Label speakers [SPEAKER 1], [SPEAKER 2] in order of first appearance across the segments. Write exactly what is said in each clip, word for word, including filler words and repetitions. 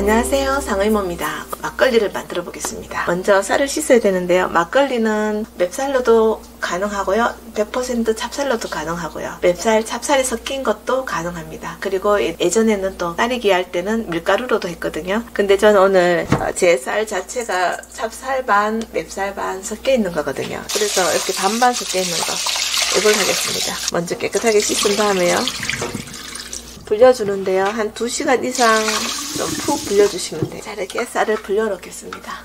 [SPEAKER 1] 안녕하세요, 상의모입니다. 막걸리를 만들어 보겠습니다. 먼저 쌀을 씻어야 되는데요. 막걸리는 맵쌀로도 가능하고요, 백 퍼센트 찹쌀로도 가능하고요, 맵쌀, 찹쌀이 섞인 것도 가능합니다. 그리고 예전에는 또 쌀이 귀할 때는 밀가루로도 했거든요. 근데 저는 오늘 제 쌀 자체가 찹쌀 반, 맵쌀 반 섞여 있는 거거든요. 그래서 이렇게 반반 섞여 있는 거, 이걸 하겠습니다. 먼저 깨끗하게 씻은 다음에요, 불려주는데요. 한 두 시간 이상 좀 푹 불려주시면 돼요. 자, 이렇게 쌀을 불려놓겠습니다.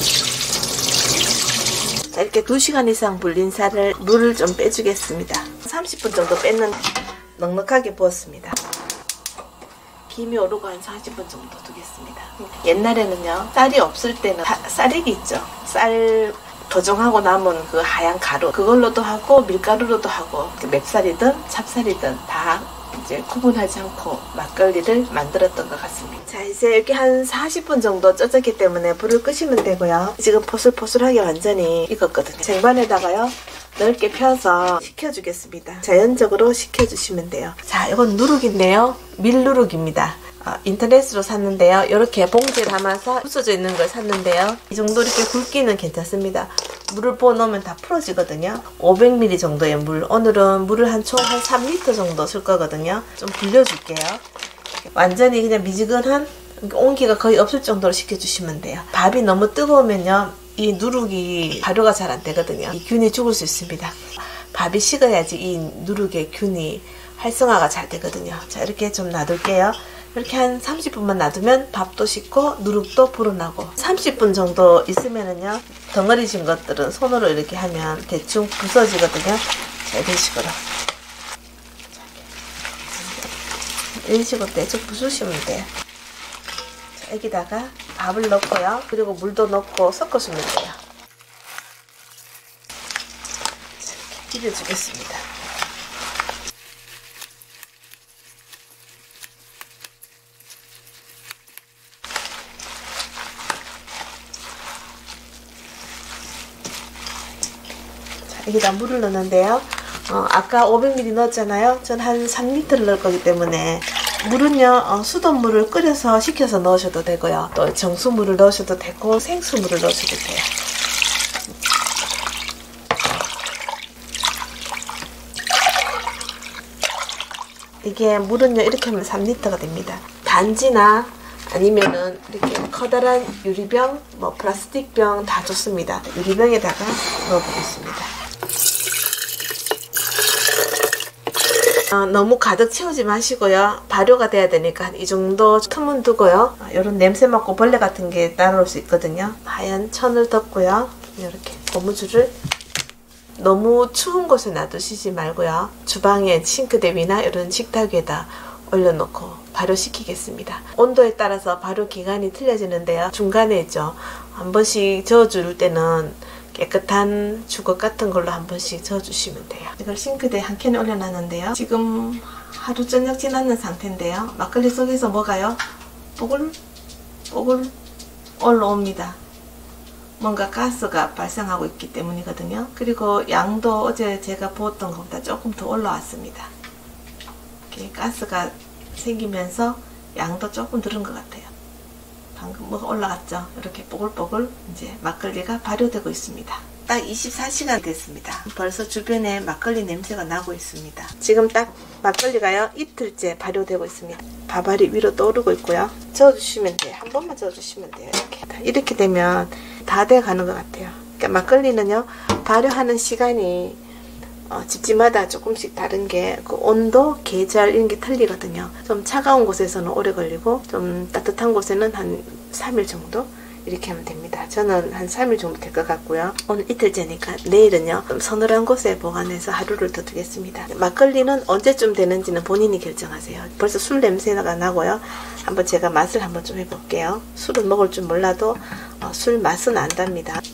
[SPEAKER 1] 자, 이렇게 두 시간 이상 불린 쌀을 물을 좀 빼주겠습니다. 삼십 분 정도 뺐는데 넉넉하게 부었습니다. 김이 오르고 한 사십 분 정도 두겠습니다. 옛날에는요, 쌀이 없을 때는 사, 쌀이기 있죠. 쌀 도정하고 남은 그 하얀 가루, 그걸로도 하고 밀가루로도 하고, 맵쌀이든 찹쌀이든 다 이제 구분하지 않고 막걸리를 만들었던 것 같습니다. 자, 이제 이렇게 한 사십 분 정도 쪄졌기 때문에 불을 끄시면 되고요. 지금 포슬포슬하게 완전히 익었거든요. 쟁반에다가요, 넓게 펴서 식혀주겠습니다. 자연적으로 식혀주시면 돼요. 자, 이건 누룩인데요, 밀누룩입니다. 어, 인터넷으로 샀는데요. 이렇게 봉지에 담아서 부서져 있는 걸 샀는데요. 이 정도 이렇게 굵기는 괜찮습니다. 물을 부어 넣으면 다 풀어지거든요. 오백 밀리리터 정도의 물. 오늘은 물을 한 총 한 삼 리터 정도 쓸 거거든요. 좀 불려줄게요. 완전히 그냥 미지근한, 온기가 거의 없을 정도로 식혀주시면 돼요. 밥이 너무 뜨거우면요, 이 누룩이 발효가 잘 안 되거든요. 이 균이 죽을 수 있습니다. 밥이 식어야지 이 누룩의 균이 활성화가 잘 되거든요. 자, 이렇게 좀 놔둘게요. 이렇게 한 삼십 분만 놔두면 밥도 식고 누룩도 불어나고, 삼십 분 정도 있으면은요, 덩어리진 것들은 손으로 이렇게 하면 대충 부서지거든요. 자, 이런 식으로. 이런 식으로 대충 부수시면 돼요. 자, 여기다가 밥을 넣고요. 그리고 물도 넣고 섞어주면 돼요. 자, 이렇게 비벼주겠습니다. 여기다 물을 넣는데요. 어, 아까 오백 밀리리터 넣었잖아요. 전 한 삼 리터를 넣을 거기 때문에 물은요, 어, 수돗물을 끓여서 식혀서 넣으셔도 되고요, 또 정수물을 넣으셔도 되고 생수물을 넣으셔도 돼요. 이게 물은요, 이렇게 하면 삼 리터가 됩니다. 단지나 아니면은 이렇게 커다란 유리병, 뭐 플라스틱 병 다 좋습니다. 유리병에다가 넣어보겠습니다. 어, 너무 가득 채우지 마시고요. 발효가 돼야 되니까 이 정도 틈은 두고요. 어, 이런 냄새 맡고 벌레 같은 게 따라올 수 있거든요. 하얀 천을 덮고요. 이렇게 고무줄을 너무 추운 곳에 놔두시지 말고요. 주방에 싱크대 위나 이런 식탁 위에다 올려놓고 발효시키겠습니다. 온도에 따라서 발효 기간이 틀려지는데요. 중간에 있죠, 한 번씩 저어줄 때는 깨끗한 주걱 같은 걸로 한 번씩 저어주시면 돼요. 이걸 싱크대에 한 캔에 올려놨는데요. 지금 하루 저녁 지났는 상태인데요. 막걸리 속에서 뭐가요? 뽀글 뽀글 올라옵니다. 뭔가 가스가 발생하고 있기 때문이거든요. 그리고 양도 어제 제가 부었던 것보다 조금 더 올라왔습니다. 이렇게 가스가 생기면서 양도 조금 늘은 것 같아요. 방금 뭐가 올라갔죠? 이렇게 뽀글뽀글 이제 막걸리가 발효되고 있습니다. 딱 이십사 시간 됐습니다. 벌써 주변에 막걸리 냄새가 나고 있습니다. 지금 딱 막걸리가요, 이틀째 발효되고 있습니다. 밥알이 위로 떠오르고 있고요. 저어주시면 돼요. 한 번만 저어주시면 돼요. 이렇게 이렇게 되면 다 돼가는 것 같아요. 그러니까 막걸리는요, 발효하는 시간이 어, 집집마다 조금씩 다른 게, 그 온도, 계절 이런 게 틀리거든요. 좀 차가운 곳에서는 오래 걸리고 좀 따뜻한 곳에는 한 삼 일 정도 이렇게 하면 됩니다. 저는 한 삼 일 정도 될 것 같고요. 오늘 이틀째니까 내일은요, 좀 서늘한 곳에 보관해서 하루를 더 두겠습니다. 막걸리는 언제쯤 되는지는 본인이 결정하세요. 벌써 술 냄새가 나고요. 한번 제가 맛을 한번 좀 해볼게요. 술은 먹을 줄 몰라도 어, 술 맛은 안답니다.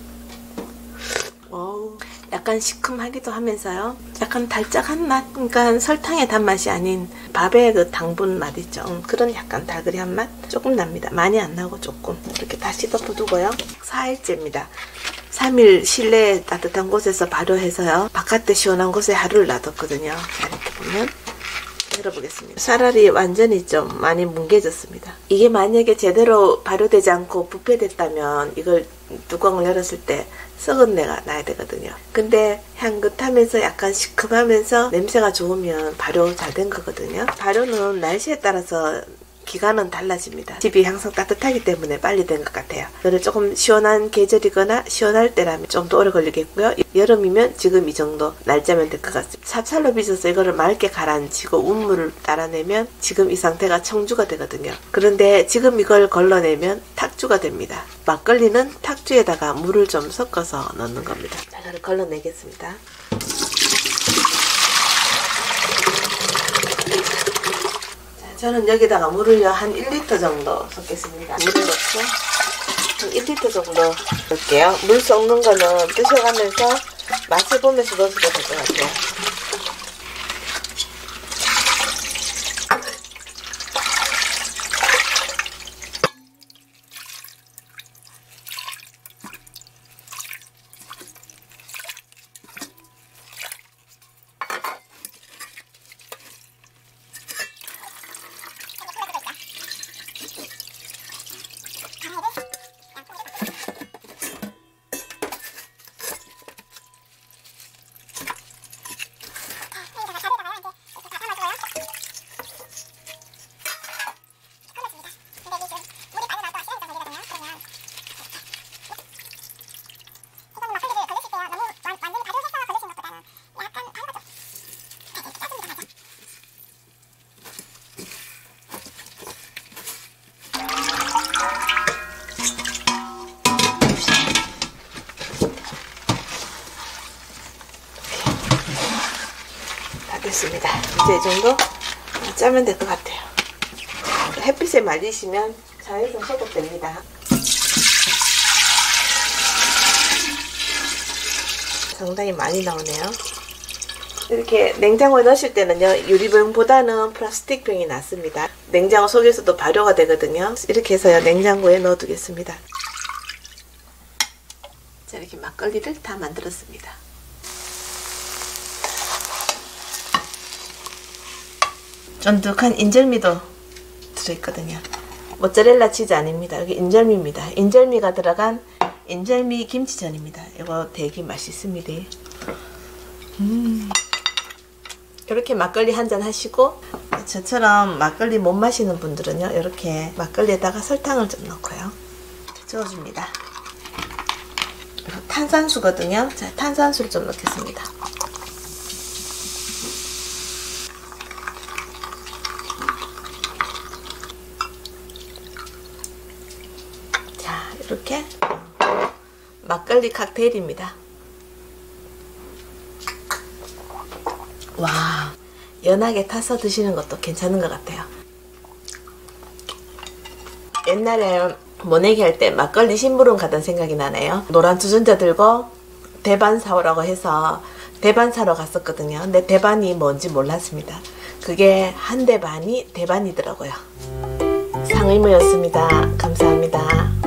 [SPEAKER 1] 어우, 약간 시큼하기도 하면서요, 약간 달짝한 맛, 그러니까 설탕의 단맛이 아닌 밥의 그 당분 맛 있죠. 음, 그런 약간 달그리한 맛 조금 납니다. 많이 안 나고 조금. 이렇게 다시 덮어두고요. 사 일째입니다. 삼 일 실내 따뜻한 곳에서 발효해서요, 바깥에 시원한 곳에 하루를 놔뒀거든요. 자, 이렇게 보면 열어보겠습니다. 쌀알이 완전히 좀 많이 뭉개졌습니다. 이게 만약에 제대로 발효되지 않고 부패됐다면 이걸 뚜껑을 열었을 때 썩은 내가 나야 되거든요. 근데 향긋하면서 약간 시큼하면서 냄새가 좋으면 발효 잘 된 거거든요. 발효는 날씨에 따라서 기간은 달라집니다. 집이 항상 따뜻하기 때문에 빨리 된 것 같아요. 그래서 조금 시원한 계절이거나 시원할 때라면 좀 더 오래 걸리겠고요. 여름이면 지금 이 정도 날짜면 될 것 같습니다. 삽살로 빚어서 이거를 맑게 가라앉히고 운물을 따라내면 지금 이 상태가 청주가 되거든요. 그런데 지금 이걸 걸러내면 탁주가 됩니다. 막걸리는 탁주에다가 물을 좀 섞어서 넣는 겁니다. 자, 이거를 걸러내겠습니다. 저는 여기다가 물을요 한 일 리터 정도 섞겠습니다. 물을 넣고 한 일 리터 정도 넣을게요. 물 섞는 거는 드셔가면서 맛을 보면서 넣어줘도 될 것 같아요. 됐습니다. 이제 이 정도 짜면 될 것 같아요. 햇빛에 말리시면 자외선 소독됩니다. 상당히 많이 나오네요. 이렇게 냉장고에 넣으실 때는요 유리병보다는 플라스틱 병이 낫습니다. 냉장고 속에서도 발효가 되거든요. 이렇게 해서요 냉장고에 넣어 두겠습니다. 자, 이렇게 막걸리를 다 만들었습니다. 쫀득한 인절미도 들어있거든요. 모짜렐라 치즈 아닙니다. 여기 인절미입니다. 인절미가 들어간 인절미 김치전입니다. 이거 되게 맛있습니다. 음. 이렇게 막걸리 한잔 하시고 저처럼 막걸리 못 마시는 분들은요 이렇게 막걸리에다가 설탕을 좀 넣고요 저어줍니다. 탄산수거든요. 자, 탄산수를 좀 넣겠습니다. 이렇게 막걸리 칵테일입니다. 와, 연하게 타서 드시는 것도 괜찮은 것 같아요. 옛날에 모내기 할 때 막걸리 심부름 가던 생각이 나네요. 노란 주전자 들고 대반 사오라고 해서 대반 사러 갔었거든요. 근데 대반이 뭔지 몰랐습니다. 그게 한 대반이 대반이더라고요. 상의모였습니다. 감사합니다.